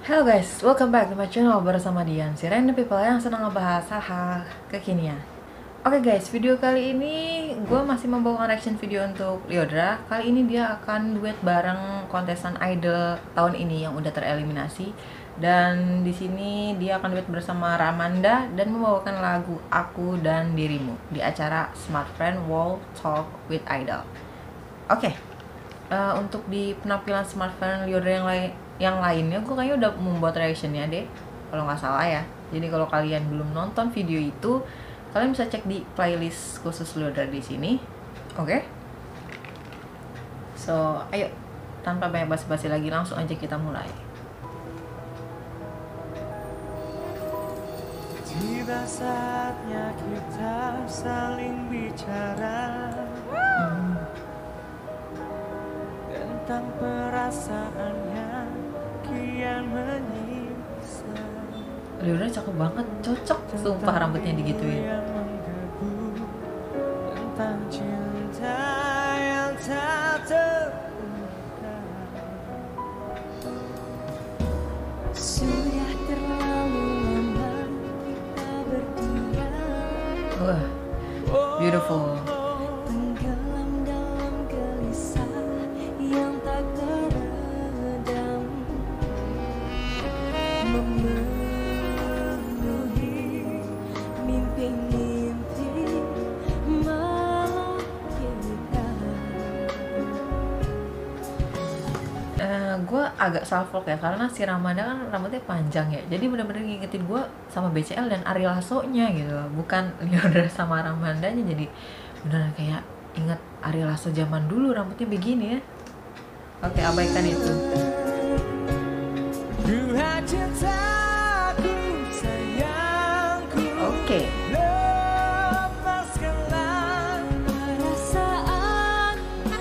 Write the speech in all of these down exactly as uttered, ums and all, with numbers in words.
Hello guys, welcome back to my channel bersama Dian, si random people yang senang ngebahas hal-hal kekinian. Oke okay guys, video kali ini gue masih membawakan reaction video untuk Lyodra. Kali ini dia akan duet bareng kontestan idol tahun ini yang udah tereliminasi. Dan di sini dia akan duet bersama Ramanda dan membawakan lagu Aku dan Dirimu di acara Smart Friend World Talk with Idol. Oke, okay. uh, untuk di penampilan Smart Friend Lyodra yang lain yang lainnya gue kayaknya udah membuat reactionnya deh kalau nggak salah ya. Jadi kalau kalian belum nonton video itu, kalian bisa cek di playlist khusus Lyodra di sini. Oke, okay? So ayo tanpa banyak basa-basi lagi, langsung aja kita mulai. Tiba saatnya kita saling bicara hmm. tentang perasaannya kian menyiksa. Lyodra cakep banget, cocok sumpah rambutnya digituin. Tentang cinta yang tak terungkap. Sudah terlalu lama kita berdiam. Wah, beautiful. Tenggelam dalam gelisah yang tak teredam, memenuhi mimpi-mimpi malam kita. Uh, gue agak salfok ya karena si Ramanda kan rambutnya panjang ya, jadi bener-bener ngingetin gue sama B C L dan Ari Lasso nya gitu, bukan Lyodra sama Ramandanya. Jadi beneran kayak inget Ari Lasso zaman dulu rambutnya begini ya. Oke, abaikan itu. Dua cintaku, sayangku. Oke. Lepaskanlah perasaan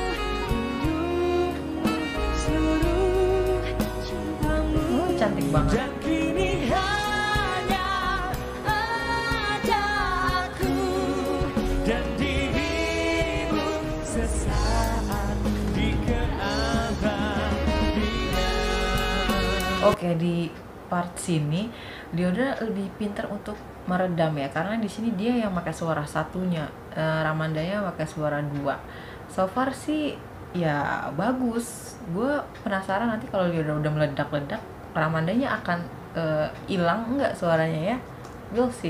seluruh cintamu. Oh, cantik banget. Dan kini hanya ada aku dan dirimu sesaat di keabadian. Oke, di part sini Lyodra lebih pintar untuk meredam ya, karena di sini dia yang pakai suara satunya, e, Ramandanya pakai suara dua. So far sih ya bagus. Gue penasaran nanti kalau Lyodra udah meledak-ledak, Ramandanya akan hilang e, nggak suaranya ya? We'll see.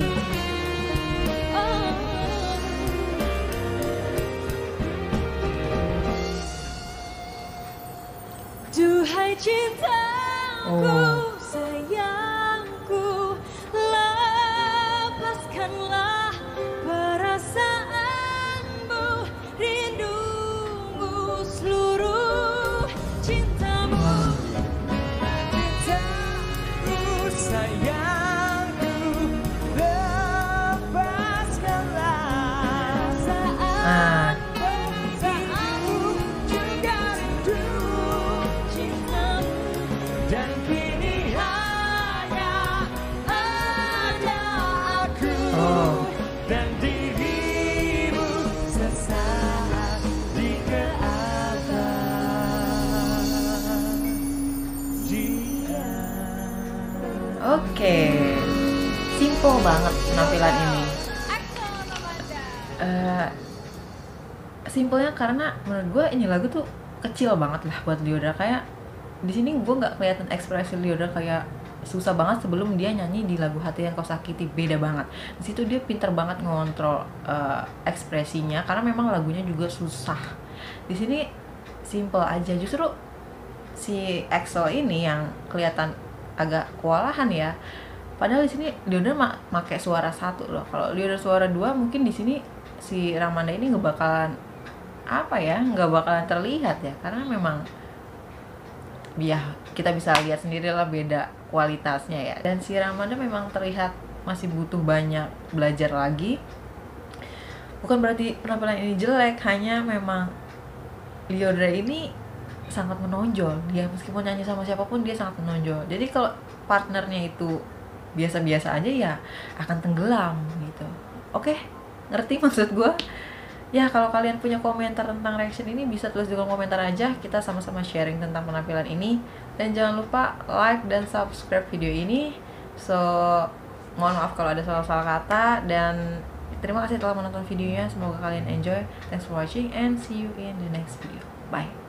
Duhai cintaku, Oh. sayangku, lepaskanlah perasaanmu, rindumu, seluruh cintamu. Cintaku, sayangku, lepaskanlah Ah. perasaanmu, juga rindu cintamu. Dan kini hanya ada aku Oh. dan dirimu sesaat di keabadian. Oke, simple banget penampilan ini. Uh, simpelnya karena menurut gue ini lagu tuh kecil banget lah buat Lyodra. Kayak di sini gue nggak kelihatan ekspresi Lyodra kayak susah banget sebelum dia nyanyi di lagu Hati Yang Kau Sakiti, beda banget. Di situ dia pinter banget ngontrol uh, ekspresinya karena memang lagunya juga susah. Di sini simple aja, justru si Axel ini yang kelihatan agak kewalahan ya. Padahal di sini Lyodra mak pakai suara satu loh. Kalau Lyodra suara dua, mungkin di sini si Ramanda ini nggak bakalan apa ya, nggak bakalan terlihat ya, karena memang ya kita bisa lihat sendiri lah beda kualitasnya ya. Dan si Ramanda memang terlihat masih butuh banyak belajar lagi. Bukan berarti penampilan ini jelek, hanya memang Lyodra ini sangat menonjol. Dia meskipun nyanyi sama siapapun dia sangat menonjol. Jadi kalau partnernya itu biasa-biasa aja ya akan tenggelam gitu. Oke, ngerti maksud gue? Ya kalau kalian punya komentar tentang reaction ini bisa tulis di kolom komentar aja, kita sama-sama sharing tentang penampilan ini. Dan jangan lupa like dan subscribe video ini. So mohon maaf kalau ada salah-salah kata, dan terima kasih telah menonton videonya. Semoga kalian enjoy. Thanks for watching and see you in the next video. Bye.